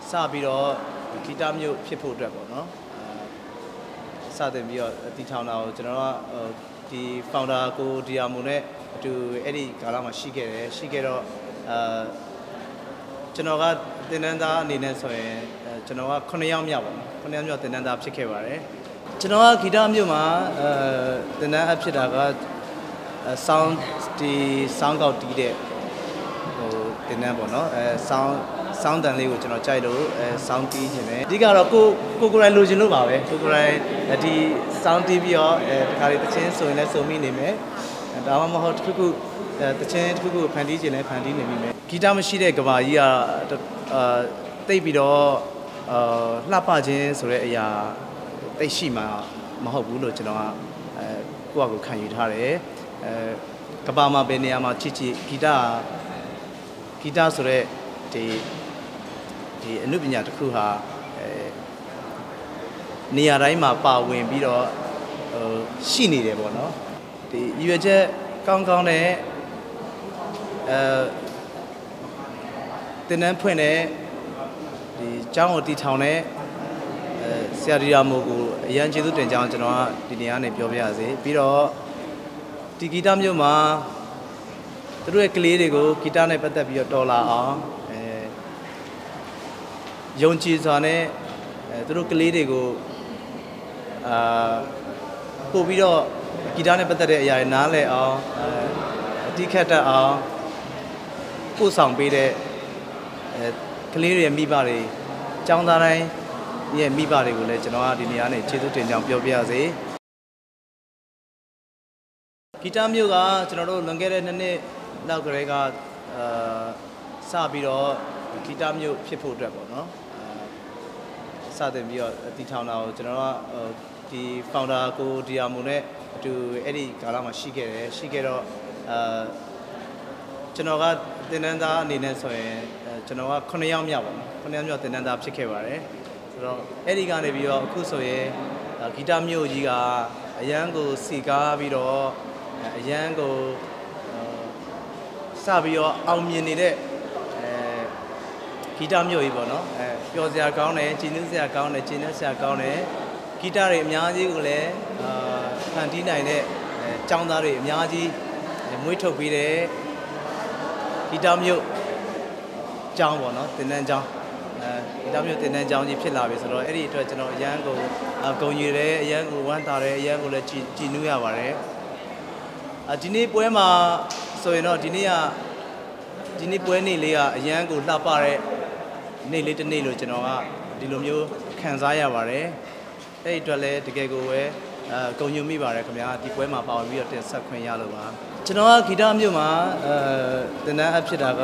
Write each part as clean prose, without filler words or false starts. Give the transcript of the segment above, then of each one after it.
စပြီးတော့ဂီတမျိုးဖြစ်ဖို့အတွက်ပေါ့နော်စတင်ပြီးတော့တီထောင်တာကိုကျွန်တော်ကဒီ founder ကိုဒီယာမိုနဲ့အတူအဲ့ဒီကာလမှာရှိခဲ့တော့ကျွန်တော်ကတင်နန်းသားအနေနဲ့ဆိုရင်ကျွန်တော်က9ယောက်မြောက်ပါနော်9ယောက်မြောက်တင်နန်းသားဖြစ်ခဲ့ပါတယ်ကျွန်တော်ကဂီတမျိုးမှာတင်နန်းအဖြစ်တာကsound ကောက်တီးတဲ့တင်နန်းပေါ့နော်sound တန်လေးကိုကျွန်တော်ကြိုက်လို့sound တီးခြင်းနဲ့အဓိကတော့ကိုယ်လိုချင်လို့ပါပဲကိုယ်ဒီ sound တီးပြီးတော့တခါလေးတချင်းဆိုရင်လည်းစုံမိနေမယ်ဒါမှမဟုတ်တစ်ခုတချင်းတစ်ခုဖန်တီးခြင်းလည်းဖန်တီးနေမိမယ်ဂီတမရှိတဲ့ကဘာကြီးကတိတ်ပြီးတော့လှပခြင်းဆိုတဲ့အရာတိတ်ရှိမှာမဟုတ်ဘူးလို့ကျွန်တော်ကကိုယ့်အကူခံယူထားတယ်ကဘာမှာဘယ်နေရာမှာချစ်ဂီတဆိုတဲ့ဒီအနုပညာတစ်ခုဟာနေရာတိုင်းမှာပါဝင်ပြီးတော့ရှိနေတယ်ပေါ့နော်ဒီရွေချက်ကောင်းတဲ့တင်နန်းဖွင့်တဲ့ဒီကျောင်းကိုတီထောင်တဲ့ဆရာဒီယာမိုကိုအရန်ကျေးဇူးတင်ကြောင်းကျွန်တော်ကဒီနေရာနဲ့ပြောပြရစေပြီးတော့ဒီဂီတမျိုးမှာသူတို့ရဲ့ကလေးတွေကိုဂီတနဲ့ပတ်သက်ပြီးတော့တော်လာအောင်ယုံကြည်စွာနဲ့သူတို့ကလေးတွေကိုပို့ပြီးတော့ဂီတနဲ့ပတ်သက်တဲ့အရာတွေနားလည်အောင်အတိခတ်တတ်အောင်ပို့ဆောင်ပေးတဲ့ကလေးတွေရဲ့မိဘတွေကျောင်းသားတိုင်းရဲ့မိဘတွေကိုလည်းကျွန်တော်ကဒီနေရာနဲ့ကျေးဇူးတင်ကြောင်းပြောပြရစေဂီတမျိုးကကျွန်တော်တို့လွန်ခဲ့တဲ့2နှစ်လောက်ကလေးကစပြီးတော့ဂီတမျိုးဖြစ်ဖို့အတွက်ပေါ့နော်စတင်ပြီးတော့တီထောင်တာကိုကျွန်တော်ကဒီ founder ကိုဒီယာမိုနဲ့အတူအဲ့ဒီကာလမှာရှိခဲ့တော့ကျွန်တော်ကတင်နန်းသားအနေနဲ့ဆိုရင်ကျွန်တော်က9ယောက်မြောက်ပါနော်9ယောက်မြောက်တင်နန်းသားဖြစ်ခဲ့ပါတယ်ဆိုတော့အဲ့ဒီကနေပြီးတော့အခုဆိုရင်ဂီတမျိုးကြီးကအရန်ကိုစီကားပြီးတော့အရန်ကိုစပြီးတော့အောင်မြင်နေတဲ့ဂီတမျိုးကြီးပေါ့နော်ပျော်စရာကောင်းတယ်ကြည်နူးစရာကောင်းတယ်ကျဉ်းစရာကောင်းတယ်ဂီတတွေအများကြီးကိုလည်းဖန်တီးနိုင်တဲ့ကျောင်းသားတွေအများကြီးမွေးထုတ်ပေးတဲ့ဂီတမျိုးကျောင်းပေါ့နော်တင်နန်းကျောင်းဂီတမျိုးတင်နန်းကျောင်းကြီးဖြစ်လာပြီဆိုတော့အဲ့ဒီအတွက်ကျွန်တော်အရန်ကိုဂုဏ်ယူတယ်အရန်ကိုဝမ်းသာတယ်အရန်ကိုလည်းကြည်နူးရပါတယ်ဒီနေ့ပွဲမှာဆိုရင်တော့ဒီနေ့ပွဲနေ့လေးကအရန်ကိုလှပတဲ့နေ့လေးတစ်နေ့လို့ကျွန်တော်ကဒီလိုမျိုးခံစားရပါတယ်အဲ့ဒီအတွက်လည်းတကယ်ကိုပဲဂုဏ်ယူမိပါတယ်ခင်ဗျာဒီပွဲမှာပါဝင်ပြီးတော့တင်ဆက်ခွင့်ရလို့ပါကျွန်တော်ကဂီတမျိုးမှာတင်နန်းအဖြစ်တာက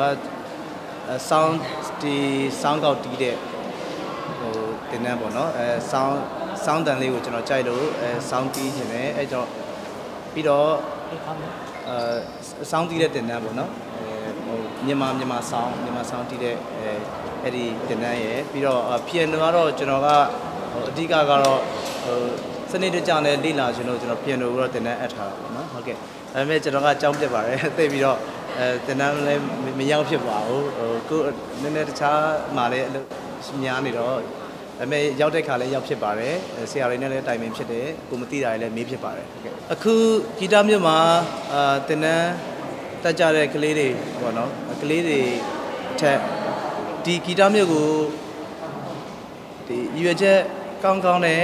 sound ကောက်တီးတဲ့တင်နန်းပေါ့နော်sound တန်လေးကိုကျွန်တော်ကြိုက်လို့sound တီးခြင်းနဲ့အဲ့တော့ပြီးတော့sound တီးတဲ့တင်နန်းပေါ့နော်မြန်မာ sound တီးတဲ့အဲ့ဒီတင်နန်းရယ်ပြီးတော့ piano ကတော့ကျွန်တော်ကအဓိကကတော့စနစ်တကျနဲ့လေ့လာခြင်းလို့ကျွန်တော် piano ကိုတော့တင်နန်းအပ်ထားတာပေါ့နော်ဟုတ်ကဲ့ဒါပေမဲ့ကျွန်တော်ကကြောင်းပြတ်ပါတယ်သိပြီးတော့တင်နန်းလည်းမရောက်ဖြစ်ပါဘူးကိုနည်းနည်းတခြားမှာလည်းအလုပ်များနေတော့ဒါပေမဲ့ရောက်တဲ့ခါလည်းရောက်ဖြစ်ပါတယ်ဆရာတွေနဲ့လည်းတိုင်ပင်ဖြစ်တယ်ကိုမသိတာလည်းမေးဖြစ်ပါတယ်ဟုတ်ကဲ့အခုဂီတမျိုးမှာတင်နန်းတက်ကြတဲ့ကလေးတွေပေါ့နော်ကလေးတွေအထက်ဒီဂီတမျိုးကိုဒီရွေချက်ကောင်းတဲ့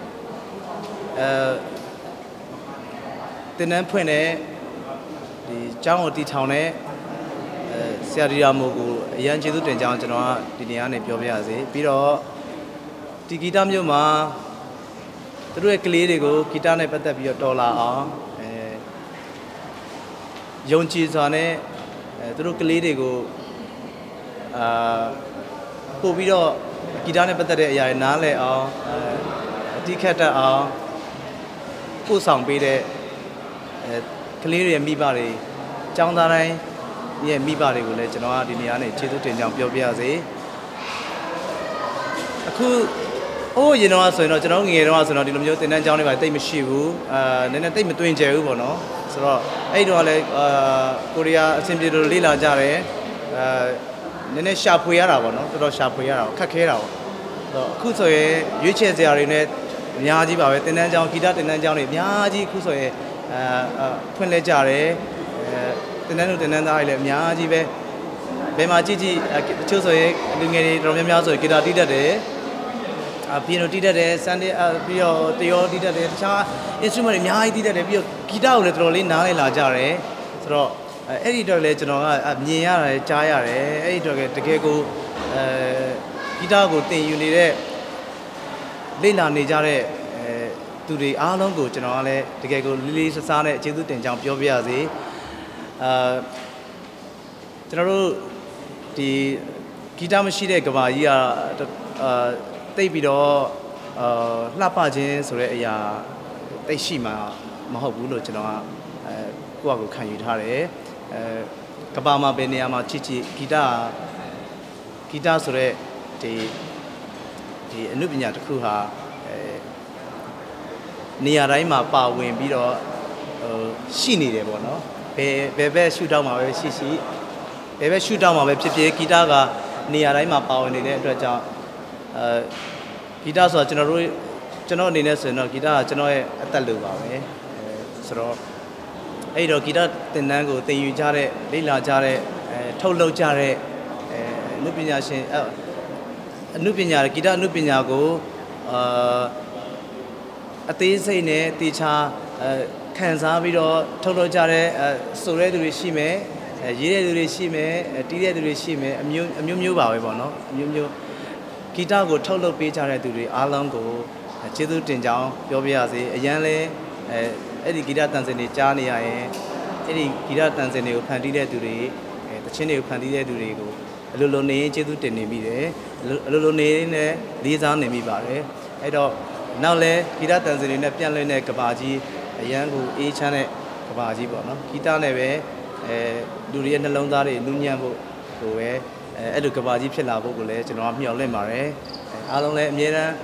တင်နန်းဖွင့်တဲ့ဒီကျောင်းကိုတီထောင်တဲ့ဆရာဒီယာမိုကိုအရန်ကျေးဇူးတင်ကြောင်းကျွန်တော်ကဒီနေရာနဲ့ပြောပြရစေပြီးတော့ဒီဂီတမျိုးမှာသူတို့ရဲ့ကလေးတွေကိုဂီတနဲ့ပတ်သက်ပြီးတော့တော်လာအောင်ယုံကြည်စွာနဲ့သူတို့ကလေးတွေကိုပို့ပြီးတော့ဂီတနဲ့ပတ်သက်တဲ့အရာတွေနားလည်အောင်အတိခတ်တတ်အောင်ပို့ဆောင်ပေးတဲ့ကလေးတွေရဲ့မိဘတွေကျောင်းသားတိုင်းရဲ့မိဘတွေကိုလည်းကျွန်တော်ကဒီနေရာနဲ့ကျေးဇူးတင်ကြောင်းပြောပြရစေအခုရင်တော့ဆိုရင်တော့ကျွန်တော်ငယ်တော့ဆိုတော့ဒီလိုမျိုးတင်တန်းကျောင်းတွေပါတိတ်မရှိဘူးနည်းနည်းတိတ်မတွင်ကျယ်ဘူးပေါ့နော်ဆိုတော့အဲ့တော့လည်းကိုရီးယားအဆင်ပြေလို့လေ့လာကြတယ်နည်းနည်းရှာဖွေရတာပေါ့နော်တော်တော်ရှာဖွေရတာခက်ခဲတာပေါ့အခုဆိုရင်ရွေးချယ်စရာတွေနဲ့အများကြီးပါပဲတင်တန်းကျောင်းဂီတတင်တန်းကျောင်းတွေအများကြီးအခုဆိုရင်ဖွင့်လဲကြတယ်တင်တန်းတို့တင်တန်းသားတွေလည်းအများကြီးပဲဘယ်မှာကြည့်ကြည့်တချို့ဆိုရင်လူငယ်တွေတော်များများဆိုရင်ဂီတာတီးတတ်တယ်ပီယိုနိုတီးတတ်တယ်ဆန်ဒေးပြီးတော့တယောတီးတတ်တယ်တခြား instrument တွေအများကြီးတီးတတ်တယ်ပြီးတော့ဂီတကိုလည်းတော်တော်လေးနားလည်လာကြတယ်ဆိုတော့အဲ့ဒီတော့လည်းကျွန်တော်ကမြင်ရတယ်ကြားရတယ်အဲ့ဒီတော့တကယ်ကိုဂီတကိုသင်ယူနေတဲ့လေ့လာနေကြတဲ့သူတွေအားလုံးကိုကျွန်တော်ကလည်းတကယ်ကိုလေးလေးစားစားနဲ့ကျေးဇူးတင်ကြောင်းပြောပြရစေကျွန်တော်တို့ဒီဂီတမရှိတဲ့ကဘာကြီးကတိတ်ပြီးတော့လှပခြင်းဆိုတဲ့အရာတိတ်ရှိမှာမဟုတ်ဘူးလို့ကျွန်တော်ကကိုယ့်အကိုခံယူထားတယ်ကဘာမှာဘယ်နေရာမှာချစ်ချစ်ဂီတဆိုတဲ့ဒီအနုပညာတစ်ခုဟာနေရာတိုင်းမှာပါဝင်ပြီးတော့ရှိနေတယ်ပေါ့နော်ဘယ်ဘက်ရှုထောင့်မှာပဲရှိဘယ်ဘက်ရှုထောင့်မှာပဲဖြစ်ဖြစ်ဂီတကနေရာတိုင်းမှာပါဝင်နေတဲ့အတွက်ကြောင့်ဂီတဆိုတာကျွန်တော်အနေနဲ့ဆိုရင်တော့ဂီတကကျွန်တော်ရဲ့အသက်လိုပါပဲဆိုတော့အဲ့တော့ဂီတသင်တန်းကိုသင်ယူကြတဲ့လေ့လာကြတဲ့ထုတ်လုပ်ကြတဲ့အနုပညာရှင်အနုပညာဂီတအနုပညာကိုအသေးစိတ်နဲ့တေချာခံစားပြီးတော့ထုတ်လုပ်ကြတဲ့ဆိုတဲ့သူတွေရှိမယ်ရေးတဲ့သူတွေရှိမယ်တီးတဲ့သူတွေရှိမယ်အမျိုးပါပဲပေါ့နော်အမျိုးဂီတကိုထုတ်လုပ်ပေးကြတဲ့သူတွေအားလုံးကိုကျေးဇူးတင်ကြောင်းပြောပြရစေအရန်လဲအဲ့ဒီဂီတတန်စင်တွေကြားနေရရင်အဲ့ဒီဂီတတန်စင်တွေကိုဖန်တီးတဲ့သူတွေတခြင်းတွေကိုဖန်တီးတဲ့သူတွေကိုအလိုလိုနေရင်ကျေးဇူးတင်နေမိတယ်အလိုလိုနေနဲ့လေးစားနေမိပါတယ်အဲ့တော့နောက်လဲဂီတတန်စင်တွေနဲ့ပြန်လွှင့်တဲ့ကဘာကြီးအရန်ကိုအေးချမ်းတဲ့ကဘာကြီးပေါ့နော်ဂီတနဲ့ပဲလူတွေရဲ့နှလုံးသားတွေနူးညံ့ဖို့ကိုပဲအဲ့လိုကဘာကြီးဖြစ်လာဖို့ကိုလည်းကျွန်တော်ကမျှော်လင့်ပါတယ်အားလုံးလည်းအမြဲတမ်း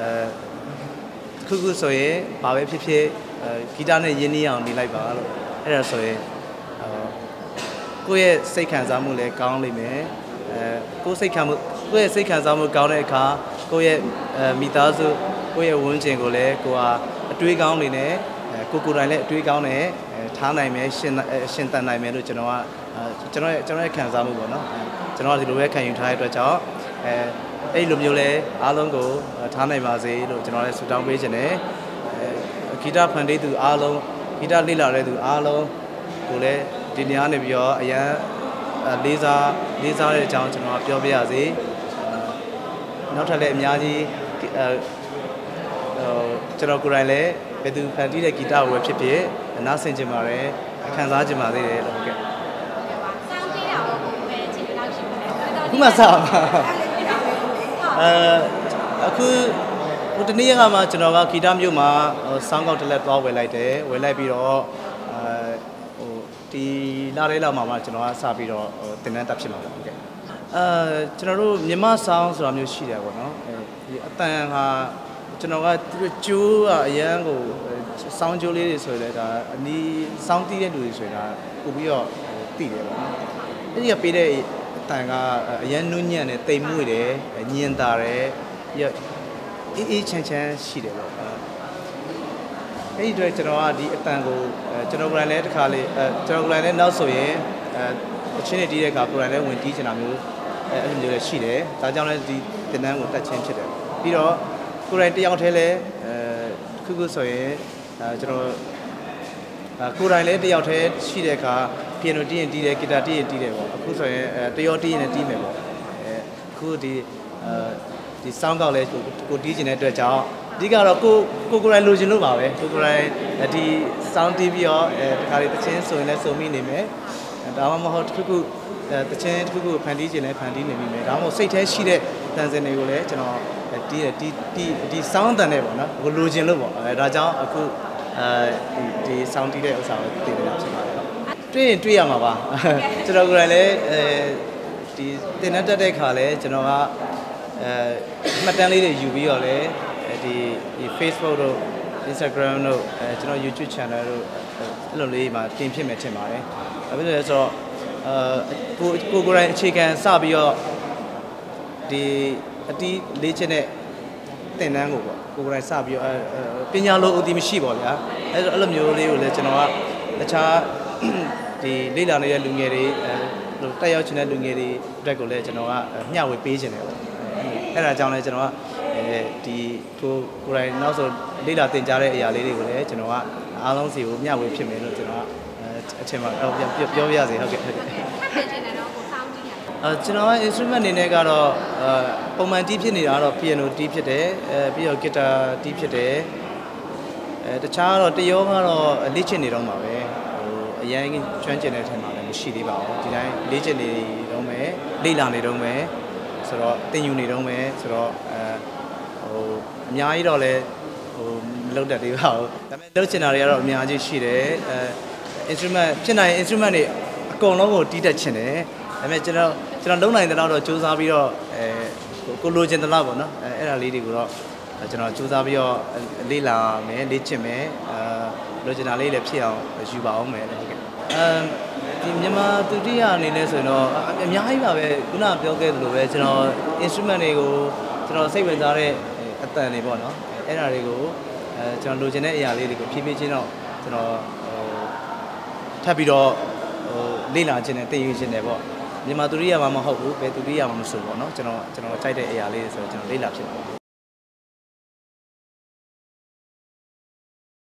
ခုဆိုရင်ဘာပဲဖြစ်ဖြစ်ဂီတနဲ့ရင်းနှီးအောင်နေလိုက်ပါလို့အဲ့ဒါဆိုရင်ကိုယ့်ရဲ့စိတ်ခံစားမှုလည်းကောင်းလိမ့်မယ်ကိုယ့်ရဲ့စိတ်ခံစားမှုကောင်းတဲ့အခါကိုယ့်ရဲ့မိသားစုကိုယ့်ရဲ့ဝန်းကျင်ကိုလည်းကိုကအတွေးကောင်းနေနဲ့ကိုယ်တိုင်လည်းအတွေးကောင်းနေထားနိုင်မယ်ရှင်သန်နိုင်မယ်လို့ကျွန်တော်ရဲ့ခံစားမှုပေါ့နော်ကျွန်တော်ကဒီလိုပဲခံယူထားတဲ့အတွက်ကြောင့်အဲ့လိုမျိုးလဲအားလုံးကိုထားနိုင်ပါစေလို့ကျွန်တော်လည်းဆုတောင်းပေးခြင်းနဲ့ဂီတဖန်တီးသူအားလုံးဂီတလေ့လာတဲ့သူအားလုံးကိုလည်းဒီနေရာနေပြီးတော့အရန်လေးစားတဲ့အကြောင်းကျွန်တော်ပြောပြရစေနောက်ထပ်လည်းအများကြီးကျွန်တော်ကိုယ်တိုင်လည်းဘယ်သူဖန်တီးတဲ့ဂီတကိုပဲဖြစ်ဖြစ်နားဆင်ကြပါရယ်ခံစားကြပါသေးတယ်လို့ဟုတ်ကဲ့ခုမှစပါအခုဟိုတနေ့ကမှကျွန်တော်ကဂီတမျိုးမှာစောင်းကောက်တစ်လက်သွားဝယ်လိုက်တယ်ဝယ်လိုက်ပြီးတော့ဟိုဒီလာတဲ့လောက်မှာကျွန်တော်ကစပြီးတော့တင်တန်းတက်ဖြစ်မှာပေါ့ဟုတ်ကဲ့ကျွန်တော်တို့မြမဆောင်းဆိုတာမျိုးရှိတယ်ပေါ့နော်ဒီအတန်ဟာကျွန်တော်ကသူကျိုးကအရန်ကိုစောင်းကျိုးလေးတွေဆိုရင်လည်းဒါအနီးစောင်းတီးတဲ့လူတွေဆိုရင်ဒါပို့ပြီးတော့တီးတယ်ပေါ့နော်အဲ့ဒီကပေးတဲ့အတန်ကအရန်နုညံ့တယ်တိမ်မွေ့တယ်ညင်တာတယ်ပြီးအေးချမ်းရှိတယ်ပေါ့အဲ့ဒီအတွက်ကျွန်တော်ကဒီအတန်ကိုကျွန်တော်ကိုယ်တိုင်လည်းတစ်ခါလေးကျွန်တော်ကိုယ်တိုင်လည်းနောက်ဆိုရင်အချင်းတွေတီးတဲ့အခါကိုယ်တိုင်လည်းဝင်တီးချင်တာမျိုးအဲ့လိုမျိုးလည်းရှိတယ်ဒါကြောင့်လည်းဒီတင်တန်းကိုတက်ချင်းဖြစ်တယ်ပြီးတော့ကိုယ်တိုင်တယောက်တည်းလည်းခုဆိုရင်ကျွန်တော်ကိုယ်တိုင်လည်းတယောက်တည်းရှိတဲ့အခါပီယိုနိုတီးရင်တီးတယ်ဂီတာတီးရင်တီးတယ်ပေါ့အခုဆိုရင်တယောက်တီးရင်လည်းတီးမယ်ပေါ့အခုဒီစောင်းကောက်လဲကိုတီးချင်တဲ့အတွက်ကြောင့်အဓိကတော့ကိုယ်တိုင်လိုချင်လို့ပါပဲကိုယ်တိုင်ဒီစောင်းတီးပြီးတော့တခါလေးတချင်းဆိုရင်လည်းဆိုမိနေမယ်ဒါမှမဟုတ်တစ်ခုတချင်းတစ်ခုဖန်တီးချင်လည်းဖန်တီးနေမိမယ်ဒါမှမဟုတ်စိတ်ထဲရှိတဲ့တန်စင်တွေကိုလည်းကျွန်တော်ဒီစောင်းတန်နဲ့ပေါ့နော်ကိုလိုချင်လို့ပေါ့ဒါကြောင့်အခုဒီစောင်းတီးတဲ့ဥစ္စာကိုတည်နေတာဖြစ်ပါတယ်တွေ့ရင်တွေ့ရမှာပါကျွန်တော်ကိုယ်တိုင်လည်းဒီတင်တန်းတက်တဲ့ခါလဲကျွန်တော်ကမှတ်တမ်းလေးတွေယူပြီးတော့လဲဒီ Facebook တို့ Instagram တို့ကျွန်တော် YouTube channel တို့အဲ့လိုလေးမှာတင်ဖြစ်မယ်ထင်ပါတယ်။ဒါဖြစ်လို့လဲဆိုတော့ကိုယ်အခြေခံစပြီးတော့ဒီအတီးလေးချက်နဲ့တင်တန်းကိုပေါ့ကိုယ်တိုင်စပြီးတော့ပညာလို့အတီးမရှိပါဗျာအဲ့လိုမျိုးလေးကိုလည်းကျွန်တော်ကတခြားဒီလေ့လာနေတဲ့လူငယ်တွေတက်ရောက်ချင်တဲ့လူငယ်တွေအတွက်ကိုလည်းကျွန်တော်ကမျှဝေပေးခြင်းတယ်ပေါ့အဲ့ဒါကြောင့်လည်းကျွန်တော်ကဒီကိုယ်တိုင်နောက်ဆိုလေ့လာသင်ကြားတဲ့အရာလေးတွေကိုလည်းကျွန်တော်ကအားလုံးစီကိုမျှဝေဖြစ်မယ်လို့ကျွန်တော်ကအထင်မှာပြောပြရစေဟုတ်ကဲ့ဟုတ်ကဲ့ကျွန်တော်က instrument အနေနဲ့ကတော့ပုံမှန်တီးဖြစ်နေတာကတော့ piano တီးဖြစ်တယ်ပြီးတော့ guitar တီးဖြစ်တယ်တခြားတော့တရောကတော့လေ့ကျင့်နေတော့မှာပဲအရင်ကျွမ်းကျင်တဲ့ထဲမှာလည်းမရှိသေးပါဘူးဒီတိုင်းလေ့ကျင့်နေတော့မယ်လေ့လာနေတော့မယ်ဆိုတော့သင်ယူနေတော့မယ်ဆိုတော့အများကြီးတော့လည်းမလုပ်တတ်သေးပါဘူးဒါပေမဲ့လုပ်ချင်တာတွေကတော့အများကြီးရှိတယ်instrument ဖြစ်နိုင် instrument တွေအကုန်လုံးကိုတီးတတ်ချင်တယ်ဒါပေမဲ့ကျွန်တော်လုံနိုင်တဲ့လောက်တော့စူးစမ်းပြီးတော့ကိုလိုချင်တဲ့လောက်ပေါ့နော်အဲ့ဒါလေးတွေကိုတော့ကျွန်တော်စူးစမ်းပြီးတော့လေ့လာမယ်လေ့ကျင့်မယ်လိုချင်တာလေးလည်းဖြစ်အောင်ယူပါအောင်မယ်ဟုတ်ကဲ့ဒီမြန်မာသူတိယအနေနဲ့ဆိုရင်တော့အများကြီးပါပဲခုနပြောခဲ့သလိုပဲကျွန်တော် instrument တွေကိုကျွန်တော်စိတ်ဝင်စားတဲ့အတန်တွေပေါ့နော်အဲ့ဒါတွေကိုကျွန်တော်လိုချင်တဲ့အရာလေးတွေကိုဖြည်းဖြည်းချင်းတော့ကျွန်တော်ထပ်ပြီးတော့လေ့လာခြင်းနဲ့သိယူခြင်းနဲ့ပေါ့မြန်မာသူရိယာမှာမဟုတ်ဘူးဘယ်သူရိယာမှာမဆိုပေါ့နော်ကျွန်တော်ကြိုက်တဲ့အရာလေးဆိုတော့ကျွန်တော်လေ့လာဖြစ်ပါတယ်